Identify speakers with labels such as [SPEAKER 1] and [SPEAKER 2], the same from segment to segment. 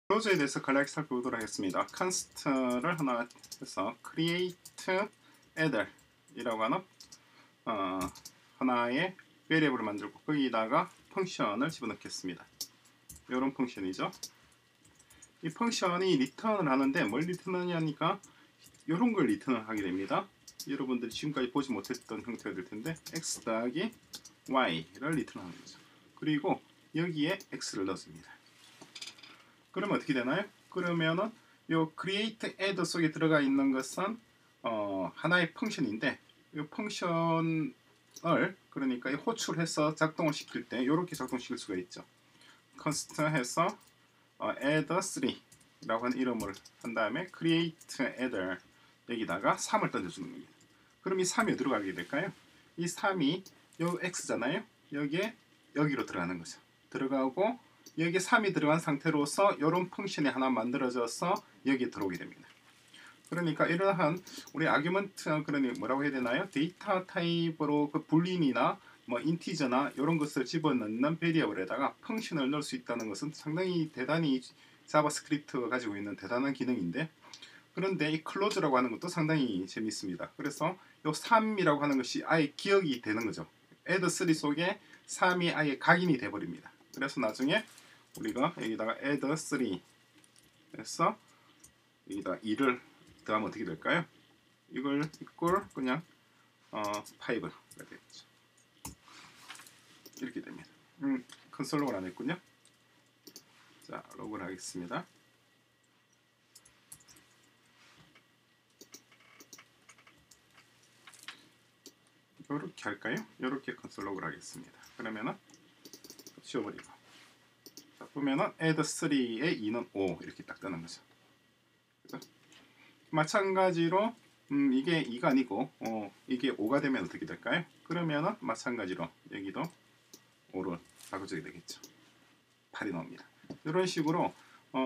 [SPEAKER 1] 클로즈에 대해서 간략히 살펴보도록 하겠습니다. const를 하나 해서 create adder 이라고 하는 하나의 베리어블을 만들고 거기다가 펑션을 집어넣겠습니다. 이런 펑션이죠. 이 펑션이 리턴을 하는데 뭘 리턴하냐니까 이런 걸 리턴을 하게 됩니다. 여러분들이 지금까지 보지 못했던 형태가 될 텐데 x 더하기 y를 리턴하는 거죠. 그리고 여기에 x를 넣습니다. 그러면 어떻게 되나요? 그러면은 요 create add 속에 들어가 있는 것은 하나의 펑션인데 이 펑션을 그러니까 호출해서 작동을 시킬 때 이렇게 작동시킬 수가 있죠. const 해서 add 3라고 하는 이름을 한 다음에 create adder 여기다가 3을 던져주는 겁니다. 그럼 이 3이 어디로 가게 될까요? 이 3이 요 x잖아요. 여기로 들어가는 거죠. 들어가고 여기에 3이 들어간 상태로서 이런 펑션이 하나 만들어져서 여기에 들어오게 됩니다. 그러니까 이러한 우리 아규먼트 그러니 뭐라고 해야 되나요? 데이터 타입으로 그 불린이나 뭐 인티저나 이런 것을 집어넣는 베리어블에다가 펑션을 넣을 수 있다는 것은 상당히 대단히 자바스크립트가 가지고 있는 대단한 기능인데, 그런데 이 클로즈라고 하는 것도 상당히 재미있습니다. 그래서 이 3이라고 하는 것이 아예 기억이 되는 거죠. add 3 속에 3이 아예 각인이 돼버립니다. 그래서 나중에 우리가 여기다가 add 3 해서 여기다 2를 더하면 어떻게 될까요? 이걸 equal 그냥 5가 되겠죠. 이렇게 됩니다. 컨솔 로그를 안 했군요. 자, 로그를 하겠습니다. 이렇게 할까요? 이렇게 컨솔 로그를 하겠습니다. 그러면은 지워버리고, 자, 보면은 add 3의 2는 5 이렇게 딱 뜨는 거죠. 그래서 마찬가지로 이게 2가 아니고 이게 5가 되면 어떻게 될까요? 그러면은 마찬가지로 여기도 5를 바꿔주게 되겠죠. 8이 나옵니다. 이런 식으로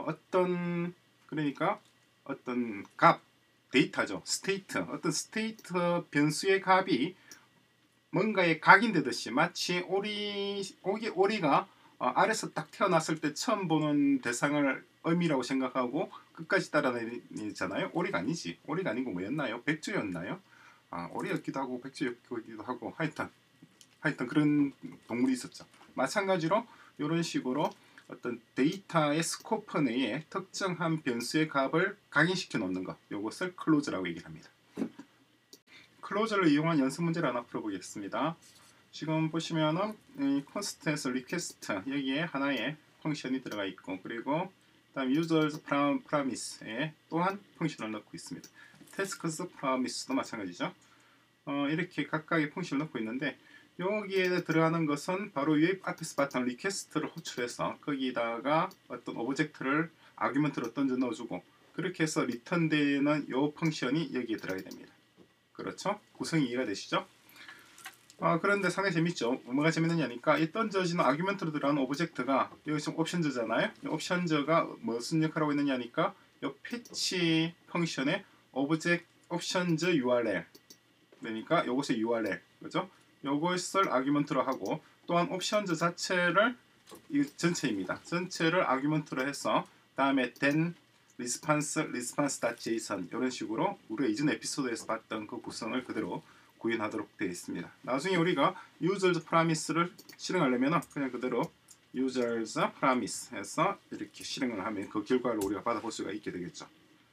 [SPEAKER 1] 그러니까 어떤 값, 데이터죠. 스테이트, 어떤 스테이트 변수의 값이 뭔가에 각인되듯이 마치 오리가 알에서 딱 태어났을 때 처음 보는 대상을 어미라고 생각하고 끝까지 따라다니잖아요. 오리가 아니지. 오리가 아니고 뭐였나요? 백조였나요? 오리였기도 하고 백조였기도 하고 하여튼 그런 동물이 있었죠. 마찬가지로 이런 식으로 어떤 데이터의 스코프 내에 특정한 변수의 값을 각인시켜 놓는 것, 이것을 클로즈라고 얘기를 합니다. 클로즈를 이용한 연습 문제를 하나 풀어보겠습니다. 지금 보시면은 const에서 request 여기에 하나의 펑션이 들어가 있고, 그리고 다음 users promise에 또한 펑션을 넣고 있습니다. tasks promise도 마찬가지죠. 이렇게 각각의 펑션을 넣고 있는데, 여기에 들어가는 것은 바로 위에 앞에서 봤던 request를 호출해서 거기다가 어떤 오브젝트를 아규먼트로 던져 넣어주고, 그렇게 해서 리턴되는 이 펑션이 여기에 들어가게 됩니다. 그렇죠? 구성이 이해가 되시죠? 그런데 상당히 재밌죠. 뭐가 재밌느냐니까 이 던져지는 아규먼트로 들어가는 오브젝트가 여기 지금 옵션저잖아요. 옵션저가 무슨 역할을 하고 있느냐니까 이 패치 펑션의 오브젝트 옵션저 URL, 그러니까 요것의 URL, 그죠? 요것을 아규먼트로 하고, 또한 옵션저 자체를 이 전체입니다. 전체를 아규먼트로 해서 다음에 then response.json 이런 식으로 우리가 이전 에피소드에서 봤던 그 구성을 그대로 구현하도록 되어 있습니다. 나중에 우리가 users promise를 실행하려면 그냥 그대로 users promise 해서 이렇게 실행을 하면 그 결과를 우리가 받아볼 수가 있게 되겠죠.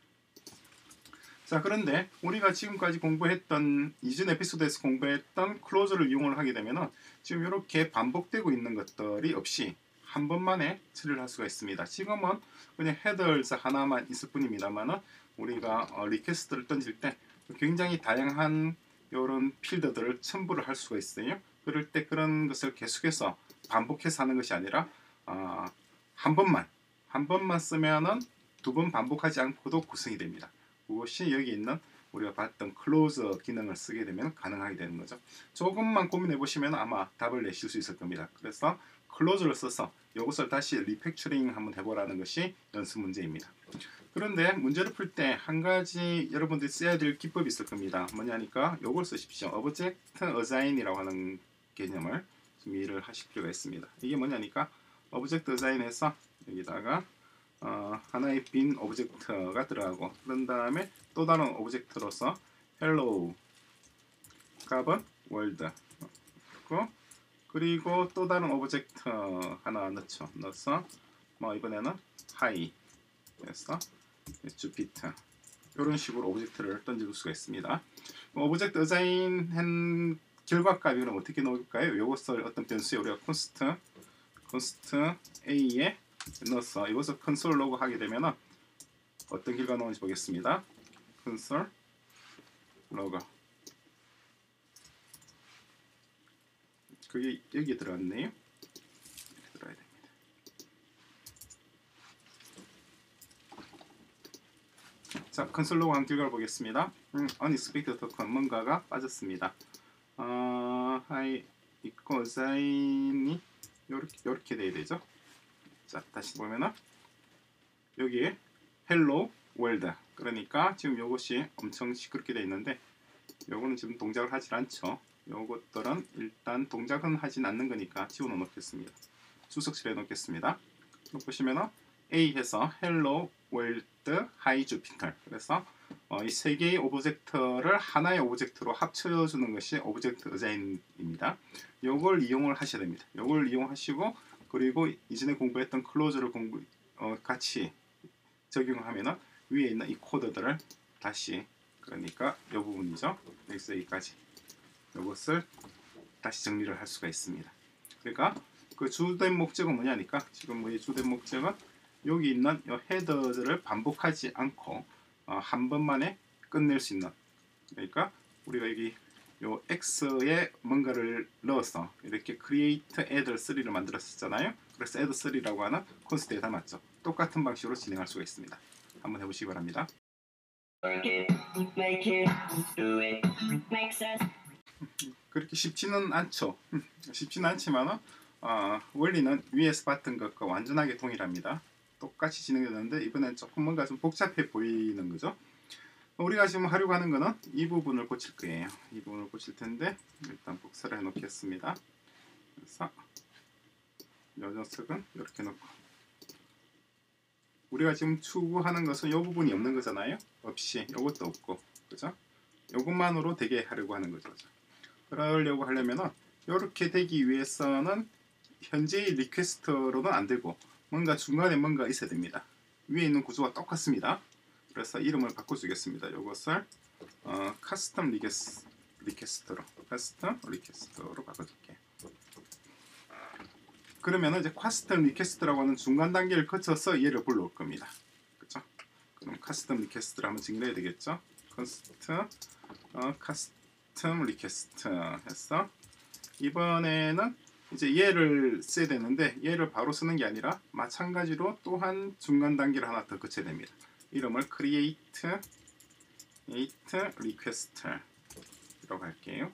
[SPEAKER 1] 자, 그런데 우리가 지금까지 공부했던 이전 에피소드에서 공부했던 클로즈를 이용을 하게 되면 지금 이렇게 반복되고 있는 것들이 없이 한 번만에 처리를 할 수가 있습니다. 지금은 그냥 headers 하나만 있을 뿐입니다만 우리가 리퀘스트를 던질 때 굉장히 다양한 이런 필드들을 첨부를 할 수가 있어요. 그럴 때 그런 것을 계속해서 반복해서 하는 것이 아니라 한 번만 쓰면은 두 번 반복하지 않고도 구성이 됩니다. 그것이 여기 있는 우리가 봤던 클로즈 기능을 쓰게 되면 가능하게 되는 거죠. 조금만 고민해 보시면 아마 답을 내실 수 있을 겁니다. 그래서 클로즈를 써서 이것을 다시 리팩처링 한번 해보라는 것이 연습 문제입니다. 그런데 문제를 풀 때 한 가지 여러분들이 써야 될 기법이 있을 겁니다. 뭐냐니까 이걸 쓰십시오. Object Assign이라고 하는 개념을 좀 이해를 하실 필요가 있습니다. 이게 뭐냐니까 Object Assign에서 여기다가 하나의 빈 오브젝트가 들어가고 그런 다음에 또 다른 오브젝트로서 hello 값은 world 그리고 또 다른 오브젝트 하나 넣죠. 넣어서 뭐 이번에는 hi 해서 주피터 이런 식으로 오브젝트를 던져줄 수가 있습니다. 오브젝트 어사인 한 결과값이 그럼 어떻게 나올까요? 이것을 어떤 변수에 우리가 const a에 넣어서 이것을 console 로그 하게 되면 어떤 결과 나오는지 보겠습니다. console 로그 그게 여기에 들어갔네요. 들어야 됩니다. 자, console 로그 한 결과를 보겠습니다. unexpected token 뭔가가 빠졌습니다. hi equals sign이 요렇게 돼야 되죠. 자, 다시 보면은 여기에 hello world 그러니까 지금 요것이 엄청 시끄럽게 되어 있는데 요거는 지금 동작을 하질 않죠. 요것들은 일단 동작은 하진 않는 거니까 지워 놓겠습니다. 수석실에 놓겠습니다. 보시면은 A 해서 hello world hi Jupiter 그래서 이 세 개의 오브젝트를 하나의 오브젝트로 합쳐주는 것이 오브젝트 어자인입니다. 요걸 이용을 하셔야 됩니다. 요걸 이용하시고 그리고 이전에 공부했던 클로즈를 같이 적용하면은 위에 있는 이 코드들을 다시 그러니까 이 부분이죠. 여기서 여기까지 이것을 다시 정리를 할 수가 있습니다. 그러니까 그 주된 목적은 뭐냐니까 지금 뭐 이 주된 목적은 여기 있는 이 헤더들을 반복하지 않고 한 번만에 끝낼 수 있는 그러니까 우리가 여기 요 x에 뭔가를 넣어서 이렇게 create add 3를 만들었었잖아요. 그래서 add 3라고 하는 콘스트에 담았죠. 똑같은 방식으로 진행할 수가 있습니다. 한번 해보시기 바랍니다. 그렇게 쉽지는 않죠. 쉽지는 않지만 원리는 위에서 봤던 것과 완전하게 동일합니다. 똑같이 진행되는데 이번엔 조금 뭔가 좀 복잡해 보이는 거죠. 우리가 지금 하려고 하는 거는 이 부분을 고칠 거예요. 이 부분을 고칠 텐데 일단 복사를 해 놓겠습니다. 그래서 이 녀석은 이렇게 놓고 우리가 지금 추구하는 것은 이 부분이 없는 거잖아요. 없이 이것도 없고 그죠? 이것만으로 되게 하려고 하는 거죠. 그러려고 하려면은 이렇게 되기 위해서는 현재의 리퀘스트로는 안 되고 뭔가 중간에 뭔가 있어야 됩니다. 위에 있는 구조가 똑같습니다. 그래서 이름을 바꿔주겠습니다. 이것을 커스텀 리퀘스트로 바꿔줄게요. 그러면 이제 커스텀 리퀘스트라고 하는 중간 단계를 거쳐서 얘를 불러올 겁니다. 그렇죠? 그럼 커스텀 리퀘스트를 한번 정리해야 되겠죠? 커스텀 리퀘스트 해서 이번에는 이제 얘를 써야 되는데 얘를 바로 쓰는 게 아니라 마찬가지로 또한 중간 단계를 하나 더 거쳐야 됩니다. 이름을 create request라고 할게요.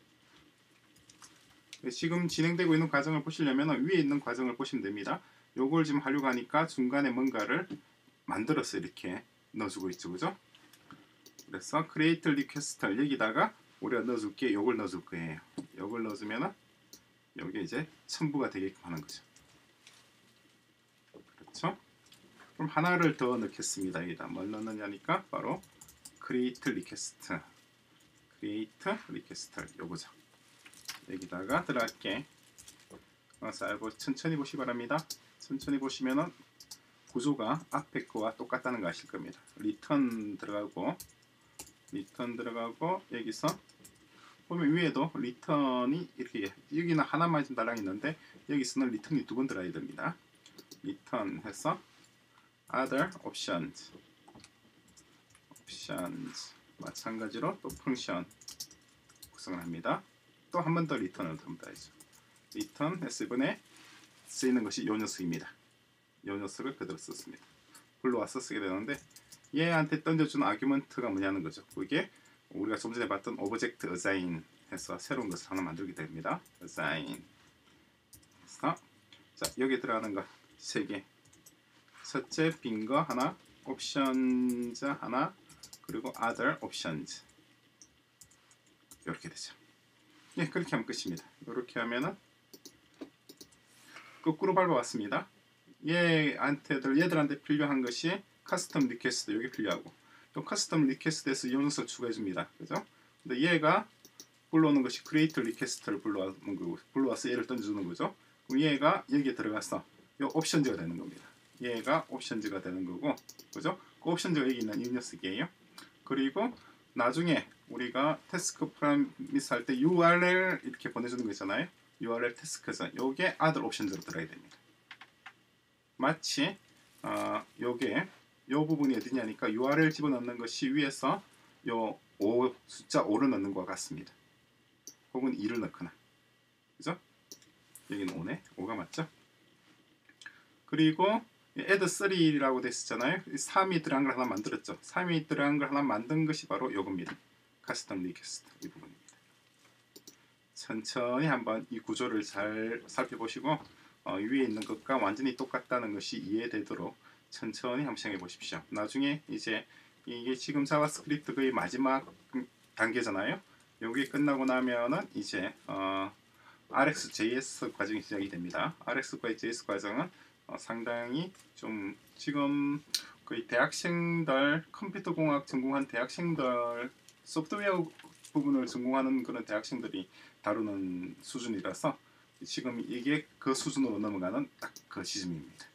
[SPEAKER 1] 지금 진행되고 있는 과정을 보시려면 위에 있는 과정을 보시면 됩니다. 요걸 지금 하려고 하니까 중간에 뭔가를 만들어서 이렇게 넣어주고 있죠. 그죠? 그래서 create request 여기다가 우리가 넣어줄게 요걸 넣어줄 거예요. 요걸 넣어주면은 여기 이제 첨부가 되게끔 하는 거죠. 그렇죠? 그럼 하나를 더 넣겠습니다. 여기다 뭘 넣느냐니까 바로 create request 요거죠. 여기다가 들어갈게. 천천히 보시기 바랍니다. 천천히 보시면은 구조가 앞에 거와 똑같다는 거 아실 겁니다. 리턴 들어가고 여기서 보면 위에도 리턴이 이렇게 여기는 하나만 좀 달랑 있는데 여기서는 리턴이 두 번 들어가야 됩니다. 리턴 해서 other options 마찬가지로 또 펑션 구성을 합니다. 또 한 번 더 리턴을 덤다야죠. 리턴 해서 이번에 쓰이는 것이 요 녀석입니다. 요 녀석을 그대로 썼습니다. 불러와서 쓰게 되는데 얘한테 던져주는 아규먼트가 뭐냐는 거죠. 그게 우리가 좀 전에 봤던 오브젝트 assign 해서 새로운 것을 하나 만들게 됩니다. assign 해서 자 여기 들어가는 거 3개 첫째 빈 거 하나 options 하나 그리고 other options 이렇게 되죠. 예, 그렇게 하면 끝입니다. 이렇게 하면은 거꾸로 밟아왔습니다. 얘들한테 필요한 것이 커스텀 리퀘스트 여기 필요하고 또 커스텀 리퀘스트에서 이 녀석 추가해 줍니다. 그죠? 근데 얘가 불러오는 것이 create 리퀘스트를 불러오는 거고 불러와서 얘를 던져주는 거죠. 그럼 얘가 여기에 들어가서 이 옵션즈가 되는 겁니다. 얘가 옵션즈가 되는 거고, 그죠? 그 옵션즈가 여기 있는 이 녀석이에요. 그리고 나중에 우리가 태스크 프라미스 할 때 URL 이렇게 보내주는 거 있잖아요. URL 태스크에서 요게 other 옵션즈로 들어야 됩니다. 마치 요게 요 부분이 어디냐니까 URL 집어넣는 것이 위에서 요 숫자 5를 넣는 것과 같습니다. 혹은 2를 넣거나, 그죠? 여기는 5네. 5가 맞죠? 그리고 add 3라고 됐었잖아요. 3이 들어간 걸 하나 만들었죠. 3이 들어간 걸 하나 만든 것이 바로 요겁니다. 커스텀 리퀘스트 이 부분입니다. 천천히 한번 이 구조를 잘 살펴보시고 위에 있는 것과 완전히 똑같다는 것이 이해되도록 천천히 한번 시행해 보십시오. 나중에 이제 이게 지금 자바스크립트 거의 마지막 단계잖아요. 여기 끝나고 나면은 이제 RxJS 과정이 시작이 됩니다. RxJS 과정은 상당히 좀 지금 거의 대학생들 컴퓨터공학 전공한 대학생들 소프트웨어 부분을 전공하는 그런 대학생들이 다루는 수준이라서 지금 이게 그 수준으로 넘어가는 딱 그 시점입니다.